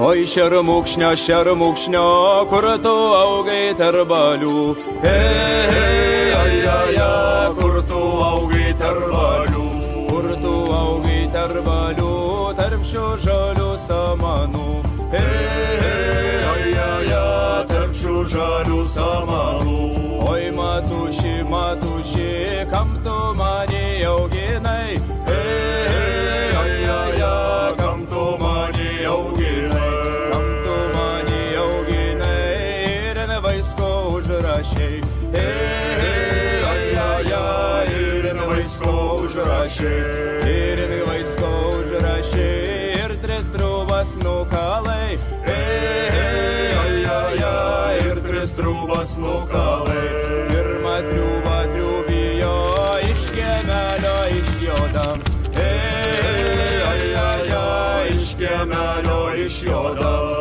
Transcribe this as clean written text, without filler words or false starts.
Oi šermukšnio, kur tu augai tarp balių. Hei, ai, ai, ai, kur tu augai tarp balių. Kur tu augai tarp balių, tarp šių žalių samanų. Hei, ai, ai, ai, tarp šių žalių samanų. Oi matuši, matuši, kam tu mane auginai. Hei, ai, ai, ai, kam tu mane auginai. Užrašai, hei, ai, ai, ai, ir vaisko užrašai, ir vaisko užrašai, ir tris trūbas nukalai, hei, ai, ai, ai, ir tris trūbas nukalai. Pirmą triūbą triūbijo iš kiemelio išjodams, hei, ai, ai, ai, iš kiemelio išjodams.